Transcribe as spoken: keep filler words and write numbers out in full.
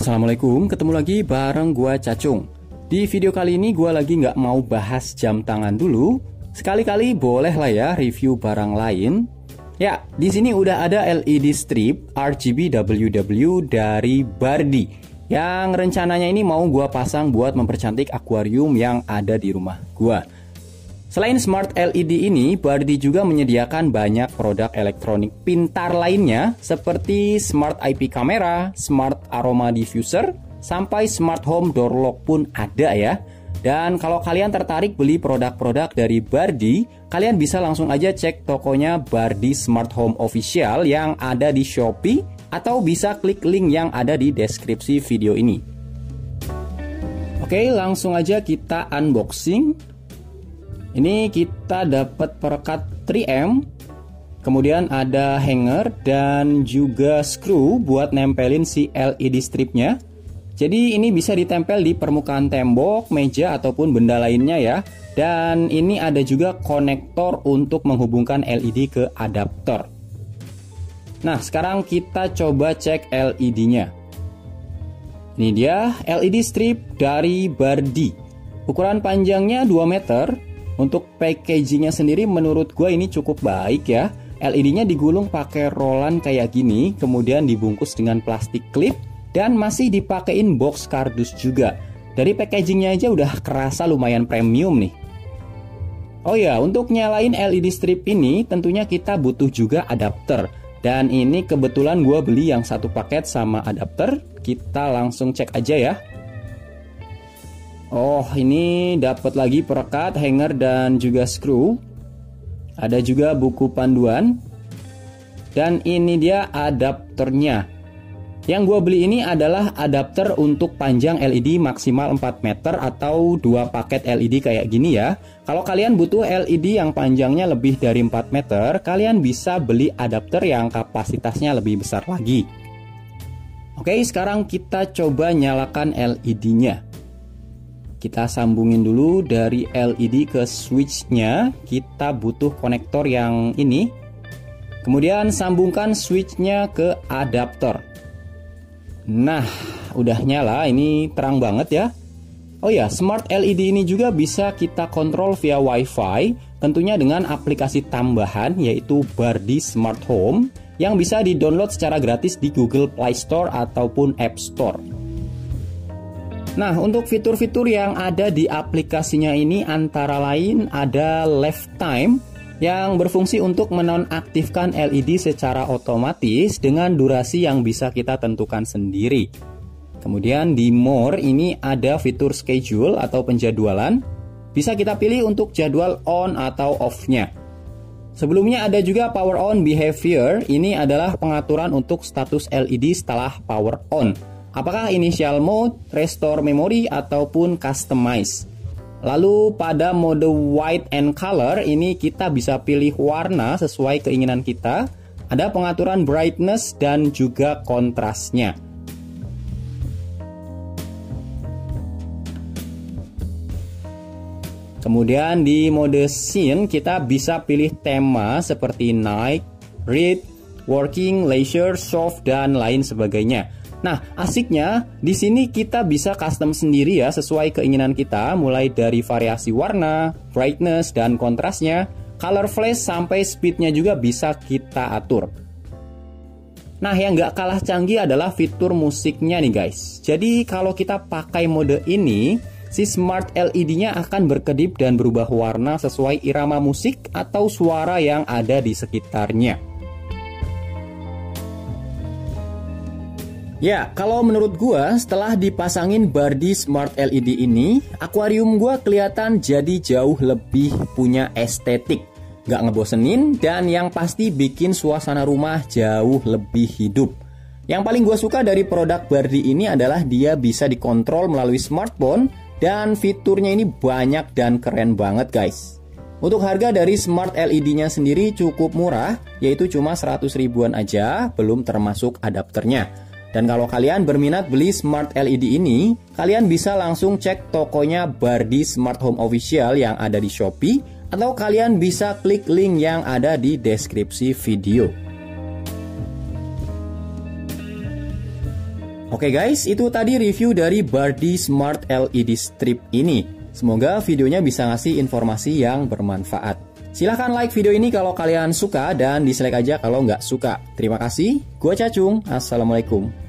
Assalamualaikum, ketemu lagi bareng gua Cacung. Di video kali ini gua lagi nggak mau bahas jam tangan dulu. Sekali-kali boleh lah ya review barang lain. Ya, di sini udah ada L E D strip R G B W W dari Bardi yang rencananya ini mau gua pasang buat mempercantik akuarium yang ada di rumah gua. Selain smart L E D ini, Bardi juga menyediakan banyak produk elektronik pintar lainnya seperti smart I P kamera, smart aroma diffuser, sampai smart home door lock pun ada ya. Dan kalau kalian tertarik beli produk-produk dari Bardi, kalian bisa langsung aja cek tokonya Bardi Smart Home Official yang ada di Shopee, atau bisa klik link yang ada di deskripsi video ini. Oke, langsung aja kita unboxing. Ini kita dapat perekat tiga M, kemudian ada hanger dan juga screw buat nempelin si L E D stripnya. Jadi ini bisa ditempel di permukaan tembok, meja ataupun benda lainnya ya. Dan ini ada juga konektor untuk menghubungkan L E D ke adaptor. Nah, sekarang kita coba cek L E D-nya. Ini dia L E D strip dari Bardi. Ukuran panjangnya dua meter. Untuk packagingnya sendiri menurut gue ini cukup baik ya. L E D-nya digulung pakai rolan kayak gini, kemudian dibungkus dengan plastik klip dan masih dipakein box kardus juga. Dari packagingnya aja udah kerasa lumayan premium nih. Oh ya, untuk nyalain L E D strip ini tentunya kita butuh juga adapter. Dan ini kebetulan gue beli yang satu paket sama adapter. Kita langsung cek aja ya. Oh, ini dapat lagi perekat, hanger dan juga screw. Ada juga buku panduan. Dan ini dia adapternya. Yang gue beli ini adalah adapter untuk panjang L E D maksimal empat meter atau dua paket L E D kayak gini ya. Kalau kalian butuh L E D yang panjangnya lebih dari empat meter, kalian bisa beli adapter yang kapasitasnya lebih besar lagi. Oke, sekarang kita coba nyalakan L E D-nya. Kita sambungin dulu dari L E D ke switch-nya. Kita butuh konektor yang ini. Kemudian sambungkan switch-nya ke adaptor. Nah, udah nyala. Ini terang banget ya. Oh ya, smart L E D ini juga bisa kita kontrol via Wi-Fi. Tentunya dengan aplikasi tambahan yaitu Bardi Smart Home yang bisa di-download secara gratis di Google Play Store ataupun App Store. Nah, untuk fitur-fitur yang ada di aplikasinya ini antara lain ada Left Time yang berfungsi untuk menonaktifkan L E D secara otomatis dengan durasi yang bisa kita tentukan sendiri. Kemudian di More ini ada fitur schedule atau penjadwalan. Bisa kita pilih untuk jadwal on atau off-nya. Sebelumnya ada juga Power On Behavior. Ini adalah pengaturan untuk status L E D setelah power on. Apakah initial mode, restore memory, ataupun customize. Lalu pada mode white and color ini kita bisa pilih warna sesuai keinginan kita. Ada pengaturan brightness dan juga kontrasnya. Kemudian di mode scene kita bisa pilih tema seperti night, read, working, leisure, soft, dan lain sebagainya. Nah, asiknya di sini kita bisa custom sendiri ya sesuai keinginan kita, mulai dari variasi warna, brightness dan kontrasnya, color flash sampai speednya juga bisa kita atur. Nah, yang nggak kalah canggih adalah fitur musiknya nih guys. Jadi kalau kita pakai mode ini, si smart L E D-nya akan berkedip dan berubah warna sesuai irama musik atau suara yang ada di sekitarnya. Ya, kalau menurut gua setelah dipasangin Bardi Smart L E D ini, akuarium gua kelihatan jadi jauh lebih punya estetik, gak ngebosenin, dan yang pasti bikin suasana rumah jauh lebih hidup. Yang paling gua suka dari produk Bardi ini adalah dia bisa dikontrol melalui smartphone, dan fiturnya ini banyak dan keren banget guys. Untuk harga dari smart L E D-nya sendiri cukup murah, yaitu cuma seratus ribuan aja, belum termasuk adapternya. Dan kalau kalian berminat beli smart L E D ini, kalian bisa langsung cek tokonya Bardi Smart Home Official yang ada di Shopee, atau kalian bisa klik link yang ada di deskripsi video. Oke guys, itu tadi review dari Bardi Smart L E D Strip ini. Semoga videonya bisa ngasih informasi yang bermanfaat. Silahkan like video ini kalau kalian suka dan dislike aja kalau nggak suka. Terima kasih, gua Cacung, assalamualaikum.